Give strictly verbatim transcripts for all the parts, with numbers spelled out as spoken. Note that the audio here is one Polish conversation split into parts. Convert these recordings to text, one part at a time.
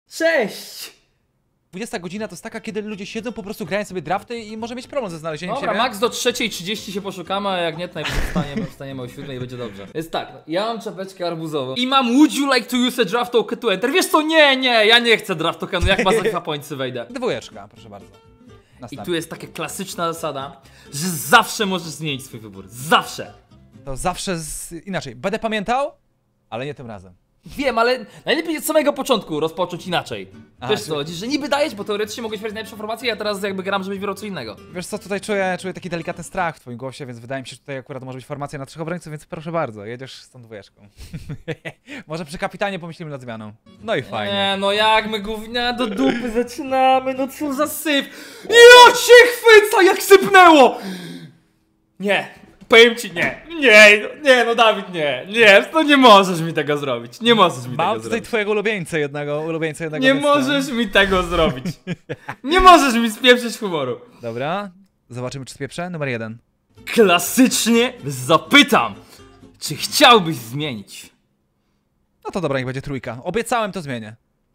Cześć! dwudziesta godzina to jest taka, kiedy ludzie siedzą, po prostu grają sobie drafty i może mieć problem ze znalezieniem Dobra, siebie. max do trzeciej trzydzieści się poszukamy, a jak nie, to najpierw wstaniemy, wstaniemy o siódmej i będzie dobrze. Jest tak, no, ja mam czapeczkę arbuzową i mam would you like to use a draft token to enter? Wiesz co, nie, nie, ja nie chcę draft tokenu, jak ma za pointsy wejdę. Dwójeczka, proszę bardzo. I Następnie. tu jest taka klasyczna zasada, że zawsze możesz zmienić swój wybór, zawsze. To zawsze z... inaczej, będę pamiętał, ale nie tym razem. Wiem, ale najlepiej od samego początku rozpocząć inaczej. Aha, Wiesz czy- co chodzi, że niby dajesz, bo teoretycznie mogłeś mieć najlepsze informacje, ja teraz jakby gram, żebyś wybrał co innego. Wiesz co, tutaj czuję, czuję taki delikatny strach w twoim głosie, więc wydaje mi się, że tutaj akurat może być formacja na trzech obrońców, więc proszę bardzo, jedziesz z tą dwójeczką. Może przy kapitanie pomyślimy nad zmianą. No i fajnie. Nie, no jak my gównia do dupy zaczynamy, no co za syf. Ja się chwyca, jak sypnęło! Nie, powiem ci nie, nie, nie, no Dawid, nie, nie, no nie możesz mi tego zrobić, nie możesz mi Mam tego tutaj zrobić. twojego ulubieńca jednego, ulubieńca jednego. Nie więc możesz mi tego zrobić. Nie możesz mi spieprzyć humoru. Dobra, zobaczymy czy spieprzę. Numer jeden. Klasycznie zapytam, czy chciałbyś zmienić? No to dobra, niech będzie trójka. Obiecałem, to zmienię.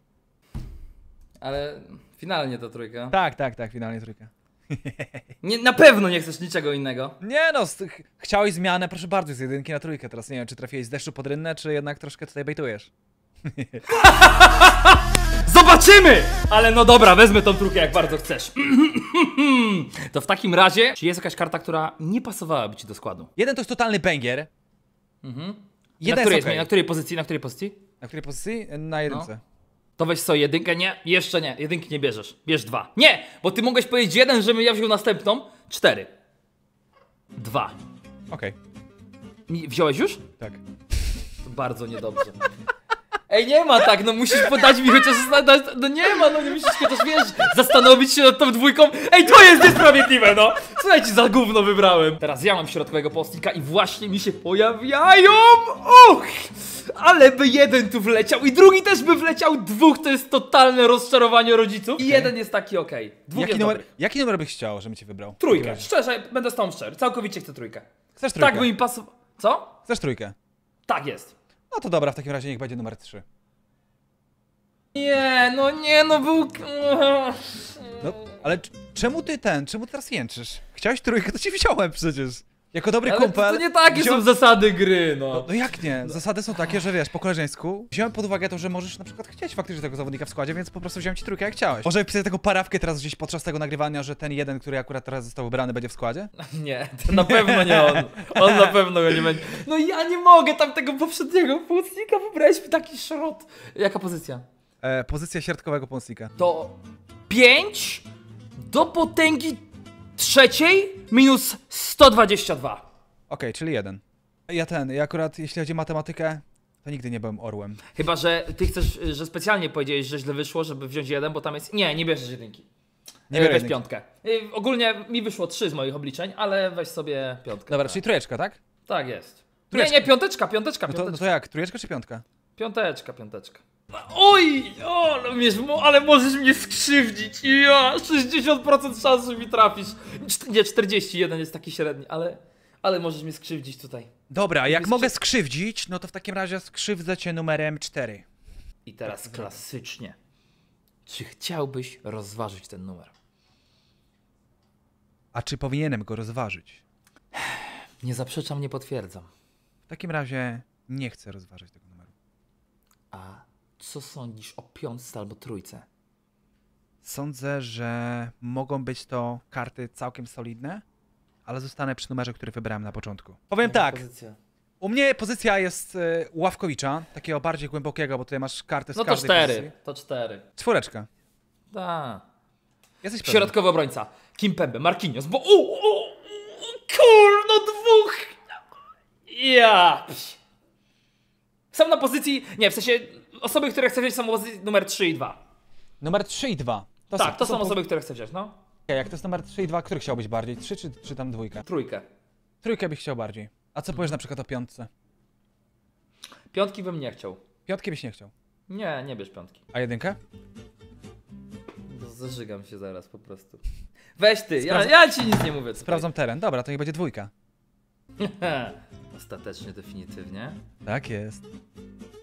Ale finalnie to trójka. Tak, tak, tak, finalnie trójka. Nie, na pewno nie chcesz niczego innego. Nie no, z tych... chciałeś zmianę, proszę bardzo, z jedynki na trójkę. Teraz nie wiem, czy trafiłeś z deszczu pod rynnę, czy jednak troszkę tutaj bejtujesz. Zobaczymy! Ale no dobra, wezmę tą trójkę jak bardzo chcesz. To w takim razie, czy jest jakaś karta, która nie pasowałaby ci do składu? Jeden to jest totalny banger. Mhm. Na Jeden której, jest jest, okej. na której pozycji? Na której pozycji? Na której pozycji? Na jedynce. No. To weź sobie jedynkę, nie, jeszcze nie, jedynki nie bierzesz, bierz dwa. Nie, bo ty mogłeś powiedzieć jeden, żebym ja wziął następną, cztery. Dwa. Okej, Nie- Wziąłeś już? tak. To bardzo niedobrze. Ej, nie ma tak, no musisz podać mi chociaż znać, no nie ma, no nie musisz chociaż, wiesz, zastanowić się nad tą dwójką. Ej, to jest niesprawiedliwe, no! Co ja ci za gówno wybrałem? Teraz ja mam środkowego pomocnika i właśnie mi się pojawiają! Uch! Ale by jeden tu wleciał i drugi też by wleciał, dwóch to jest totalne rozczarowanie rodziców. I jeden jest taki okej. Dwóch Jaki jest numer, dobry. jaki numer byś chciał, żebym cię wybrał? Trójkę, szczerze, będę z tą szczery, całkowicie chcę trójkę. Chcesz trójkę? Tak by mi pasował. Co? Chcesz trójkę? Tak jest. No to dobra, w takim razie niech będzie numer trzy. Nie, no nie, no był... No, ale c- czemu ty ten, czemu teraz jęczysz? Chciałeś trójkę, to ci wziąłem przecież. Jako dobry Ale kumpel. to nie takie wziąłem- są zasady gry, no. No, no jak nie? Zasady są takie, że wiesz, po koleżeńsku wziąłem pod uwagę to, że możesz na przykład chcieć faktycznie tego zawodnika w składzie, więc po prostu wziąłem ci trójkę jak chciałeś. Może wpisać taką parawkę teraz gdzieś podczas tego nagrywania, że ten jeden, który akurat teraz został wybrany, będzie w składzie? Nie, to na pewno nie on. On na pewno go nie będzie. No ja nie mogę tam tego poprzedniego pomocnika, wybrałeś mi taki szrot. Jaka pozycja? E, pozycja środkowego pomocnika. To pięć do potęgi trzeciej minus sto dwadzieścia dwa. Okej, czyli jeden. Ja ten, ja akurat jeśli chodzi o matematykę, to nigdy nie byłem orłem. Chyba, że ty chcesz, że specjalnie powiedziałeś, że źle wyszło, żeby wziąć jeden, bo tam jest... Nie, nie bierzesz jedynki. Nie Nie biorę weź jedynki. piątkę. Y, Ogólnie mi wyszło trzy z moich obliczeń, ale weź sobie piątkę. Dobra, tak. czyli trójeczka, tak? Tak jest. Trójeczka. Nie, nie, piąteczka, piąteczka, No to, piąteczka. no to jak, trójeczka czy piątka? Piąteczka, piąteczka. Oj, o, ale, mnie, ale możesz mnie skrzywdzić. Ja, sześćdziesiąt procent szans, że mi trafisz. Czt- Nie, czterdzieści jeden jest taki średni, ale, ale możesz mnie skrzywdzić tutaj. Dobra, jak Jest mogę czy- skrzywdzić, no to w takim razie skrzywdzę cię numerem cztery. I teraz klasycznie. Czy chciałbyś rozważyć ten numer? A czy powinienem go rozważyć? Nie zaprzeczam, nie potwierdzam. W takim razie nie chcę rozważyć tego numeru. A co sądzisz o piątce albo trójce? Sądzę, że mogą być to karty całkiem solidne, ale zostanę przy numerze, który wybrałem na początku. Powiem tak, Pozycja. u mnie pozycja jest y, Ławkowicza, takiego bardziej głębokiego, bo tutaj masz karty z No to każdej cztery, pozycji. to cztery. Czwóreczka. Da. Jesteś pewny? Środkowy obrońca. Kimpembe, Marquinhos, bo... U, u, u, kur, no dwóch! Ja... pś. Są na pozycji... Nie, w sensie... Osoby, które chcę wziąć są na pozycji numer trzy i dwa. Numer trzy i dwa. To Tak, to są po- osoby, które chcę wziąć, no. Okej, jak to jest numer trzy i dwa, który chciałbyś bardziej? trzy czy, czy tam dwójkę? Trójkę. Trójkę byś chciał bardziej. A co powiesz na przykład o piątce? Piątki bym nie chciał. Piątki byś nie chciał. Nie, nie bierz piątki. A jedynkę? No, zażygam się zaraz po prostu. Weź ty, ja, Sprawdzam- ja ci nic nie mówię. Sprawdzam teren. Dobra, to niech będzie dwójka. Ostatecznie, definitywnie. Tak jest.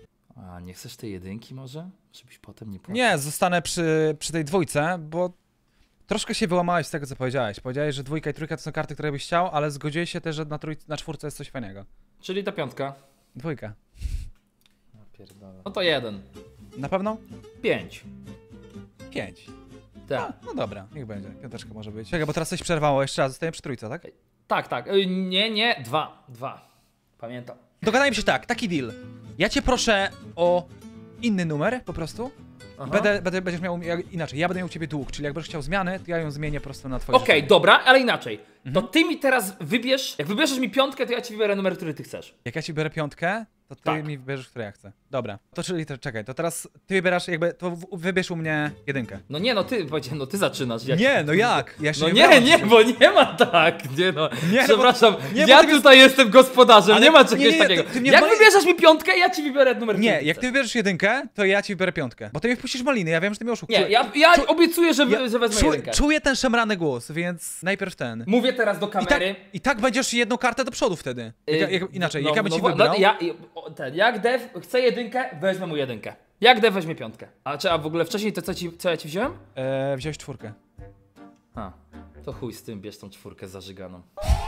A nie chcesz tej jedynki może? Żebyś potem nie płakał. Nie, zostanę przy, przy tej dwójce, bo troszkę się wyłamałeś z tego, co powiedziałeś. Powiedziałeś, że dwójka i trójka to są karty, które byś chciał, ale zgodziłeś się też, że na, trój... na czwórce jest coś fajnego. Czyli ta piątka. Dwójka. No to jeden. Na pewno? Pięć. Pięć. Tak. No dobra, niech będzie. Piąteczka może być. Czekaj, bo teraz coś przerwało. Jeszcze raz, zostaję przy trójce, tak? Tak, tak. Y, Nie, nie, dwa. Dwa. Pamiętam. Dogadajmy się tak, taki deal. Ja cię proszę o inny numer po prostu. Aha. Będę, będę, będziesz miał ja, inaczej, ja będę miał u ciebie dług, czyli jak będziesz chciał zmiany, to ja ją zmienię po prostu na twoje. Okej, życzenie. dobra, ale inaczej. To ty mi teraz wybierz, jak wybierzesz mi piątkę, to ja ci wybiorę numer, który ty chcesz. Jak ja ci biorę piątkę, to ty Tak. mi wybierzesz, które ja chcę. Dobra. To czyli to, czekaj, to teraz ty wybierasz jakby, to w- wybierz u mnie jedynkę. No nie, no ty, powiedziałem, no ty zaczynasz. Jak... Nie, no jak? Ja jeszcze No nie nie, wybrałem nie, przecież. bo nie ma tak, nie no. Nie, no bo- Przepraszam, nie, bo ja ty wiesz- tutaj jestem gospodarzem, Ale nie ma nie, czegoś nie, nie, takiego. ty- ty mnie Jak wali- wybierzesz mi piątkę, ja ci wybiorę numer, który Nie, ty jak ty chcesz. wybierzesz jedynkę, to ja ci wybiorę piątkę. Bo ty mnie wpuścisz maliny, ja wiem, że ty mnie oszukasz. Nie, ja, ja obiecuję, że, Ja że wezmę czu, jedynkę. czuję ten szemrany głos, więc najpierw ten. Mówię teraz do I tak, kamery. I tak będziesz jedną kartę do przodu wtedy. Jak, Y, jak, inaczej, no, jak ja bym no, ci no, wybrał. ja, o, ten, jak Dev chce jedynkę, weźmę mu jedynkę. Jak Dev weźmie piątkę. A czy a w ogóle wcześniej to co, ci, co ja ci wziąłem? E, wziąłeś czwórkę. A, to chuj z tym, bierz tą czwórkę zażyganą.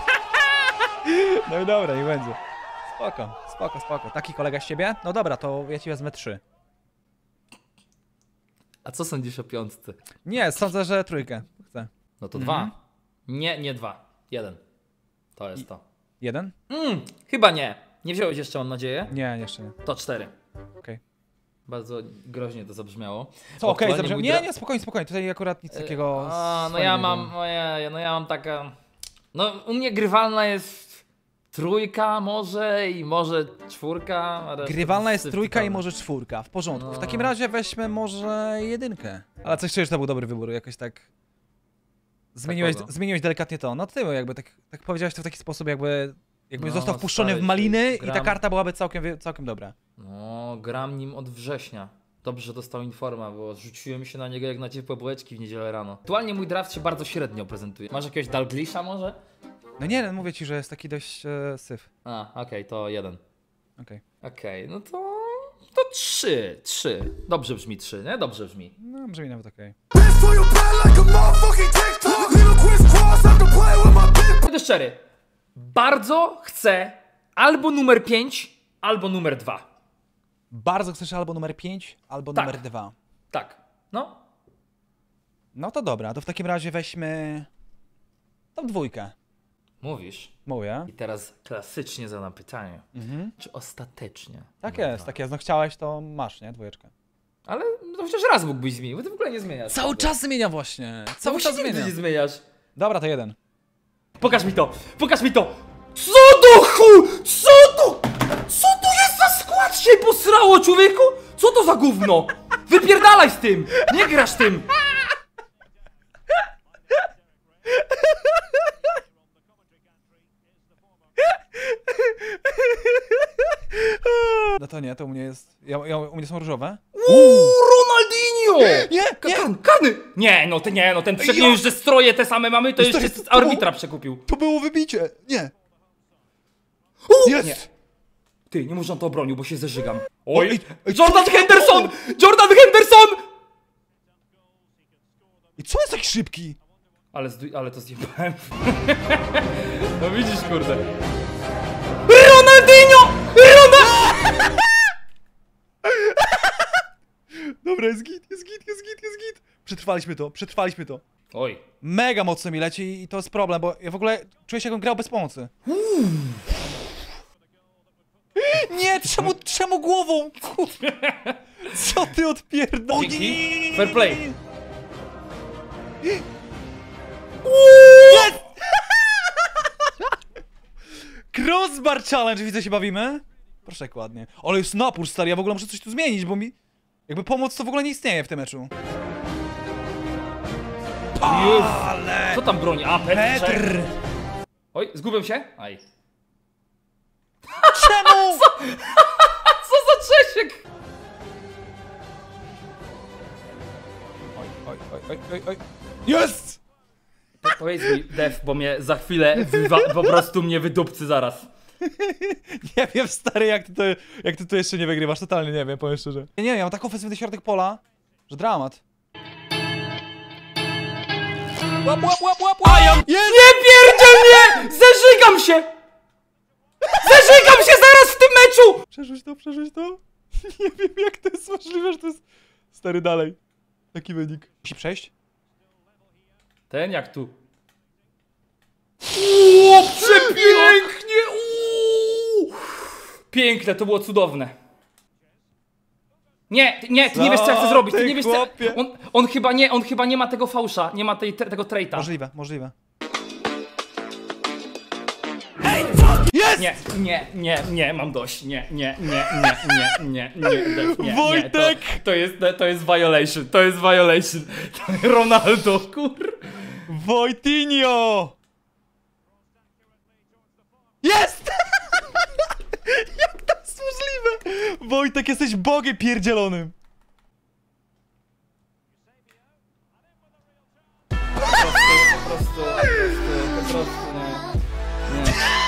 No i dobra, niech będzie. Spoko, spoko, spoko. Taki kolega z ciebie? No dobra, to ja ci wezmę trzy. A co sądzisz o piątce? Nie, sądzę, że trójkę. Chcę. No to Mhm. dwa. Nie, nie dwa. Jeden. To jest to. Jeden? Mm, chyba nie. Nie wziąłeś jeszcze, mam nadzieję? Nie, jeszcze nie. To cztery. Okej. Bardzo groźnie to zabrzmiało. Co, okej, Aktualnie dobrze. mój Nie, dra- nie, spokojnie, spokojnie. Tutaj akurat nic takiego. A, no ja fajnego. mam, ojej, no ja mam taka... No u mnie grywalna jest trójka może i może czwórka. a reszta Grywalna to jest syf trójka i totalny. może czwórka. W porządku. W No. takim razie weźmy może jedynkę. Ale coś czujesz, że to był dobry wybór, jakoś tak. Zmieniłeś, kogo? zmieniłeś delikatnie to. No ty jakby tak, tak powiedziałeś to w taki sposób, jakby. Jakby No, został wpuszczony stary w się, maliny i ta gram. karta byłaby całkiem, całkiem dobra. No, gram nim od września. Dobrze, że dostał informa, bo rzuciłem się na niego jak na ciepłe bułeczki w niedzielę rano. Aktualnie mój draft się bardzo średnio prezentuje. Masz jakiegoś Dalglisha może? No nie, no mówię ci, że jest taki dość e, syf. A, okej, to jeden. Okej. Okej, no to... To trzy, trzy. Dobrze brzmi trzy, nie? Dobrze brzmi. No brzmi nawet okej. Będę szczery. Bardzo chcę albo numer pięć, albo numer dwa. Bardzo chcesz albo numer pięć, albo Tak. numer dwa. Tak, no. No to dobra, to w takim razie weźmy tą dwójkę. Mówisz. Mówię. I teraz klasycznie zadam pytanie. Mhm. Czy ostatecznie? Tak numer jest, dwa? tak jest. No chciałeś, to masz, nie? Dwójeczkę. Ale no chociaż raz mógłbyś zmienić, bo ty w ogóle nie zmieniasz. Cały czas zmienia właśnie. Cały Cały czas nigdy zmienia. nie zmieniasz. Dobra, to jeden. Pokaż mi to! Pokaż mi to! Co do chu! Co to? Co to jest za skład się posrało, człowieku? Co to za gówno? Wypierdalaj z tym! Nie grasz tym! No to nie, to u mnie jest... Ja, ja, u mnie są różowe. Uuu, Ronaldinho! Nie, Ka- nie. Karny, karny! Nie, no ty nie, no ten przednie już, że stroje te same mamy, to Stary, jeszcze to- z to było- arbitra przekupił. To było wybicie. Nie. Jest! Nie. Ty, nie można to obronił, bo się zeżygam. Oj! ej, ej, Jordan co to Henderson! było? Jordan Henderson! I co jest taki szybki? Ale, zdu- ale to zjebałem. No widzisz, kurde. Ronaldinho! Ronaldinho! Dobra, jest git, jest git, jest git, jest git. Przetrwaliśmy to, przetrwaliśmy to. Oj. Mega mocno mi leci i to jest problem, bo ja w ogóle czuję się, jakbym grał bez pomocy. Nie, czemu, czemu głową? Co ty odpierdol? Dzięki. Fair play. Jest! Crossbar challenge, widzę, się bawimy. Proszę jak ładnie. Ale jest napór, stary, ja w ogóle muszę coś tu zmienić, bo mi... Jakby pomoc to w ogóle nie istnieje w tym meczu. Ale... Co tam broni? A, Petr. Petr! Oj, zgubiłem się? Aj. Czemu? Co za Czesiek? Oj, oj, oj, oj, oj, oj. Jest! Po, powiedz mi, Dev, bo mnie za chwilę wywa- po prostu mnie wydupcy zaraz. Nie wiem, stary, jak ty, to, jak ty to jeszcze nie wygrywasz, totalnie nie wiem, powiem szczerze. Nie, nie, ja mam tak ofensywny środek pola, że dramat. Łap, łap, łap, łap, łap! Jest! Nie pierdziel mnie! Zeżygam się! Zeżygam się zaraz w tym meczu! Przerzuć to, przerzuć to. Nie wiem, jak to jest możliwe, że to jest... Stary, dalej. Taki wynik. Musi przejść? Ten jak tu. O, przepięknie! Uuu. Piękne, to było cudowne. Nie, ty, nie, ty nie wiesz co ja chcę Co zrobić, ty ty, nie wiesz co... chłopie? On, on chyba nie, on chyba nie ma tego fałsza, nie ma tej, te, tego traita. Możliwe, możliwe. Jest! Nie, nie, nie, nie, mam dość. Nie, nie, nie, nie, nie, nie, nie, nie, nie, Wojtek! Nie, to, to jest, to jest violation, to jest violation. To Ronaldo, kur... Wojtinho! Jest! Jak to jest możliwe? Wojtek, jesteś bogiem pierdzielonym. Po prostu, po prostu, po prostu, nie.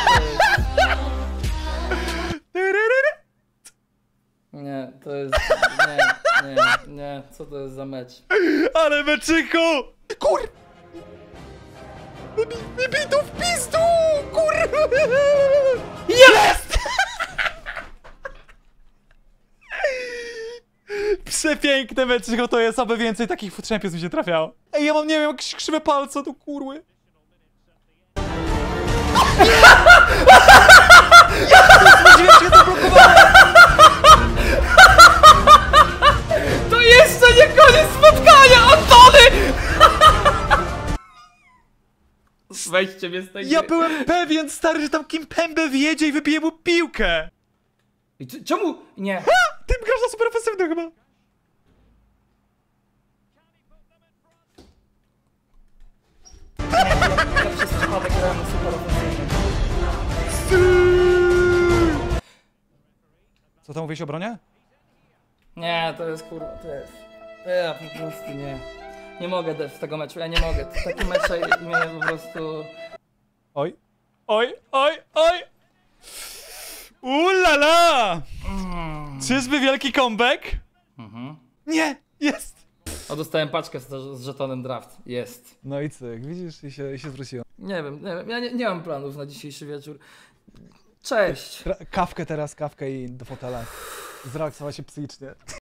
Nie. Nie, to jest... Nie, nie, nie, co to jest za mecz? Ale meczyku! Kur... Wybij, wybij tu w pizdu! Kur... Jest! Przepiękne meczyko to jest, aby więcej takich Food Champions mi się trafiało. Ej, ja mam, nie wiem, jakieś krzywe palce, tu kurły. Właściwie się to blokowałem! To jeszcze nie koniec spotkania, Antony! Weźcie mnie z tej Ja gry. byłem pewien, stary, że tam Kim Pembe wjedzie i wybije mu piłkę! I c- czemu? Nie. Ty grasz na super ofensywny chyba. Ja przez przypadek grałem na super ofensywnie. Co tam mówisz o obronie? Nie, to jest kurwa, to jest... Ja po prostu nie. Nie mogę def z tego meczu, ja nie mogę. Takie mecze mnie po prostu... Oj, oj, oj, oj! Ulala! Mm. Czyżby wielki comeback? Mhm. Nie, jest! O, dostałem paczkę z, z żetonem draft. Jest. No i cyk, widzisz, i się, i się zwróciło. Nie wiem, nie wiem, ja nie, nie mam planów na dzisiejszy wieczór. Cześć! Kawkę teraz, kawkę i do fotela. Zrelaksować się psychicznie.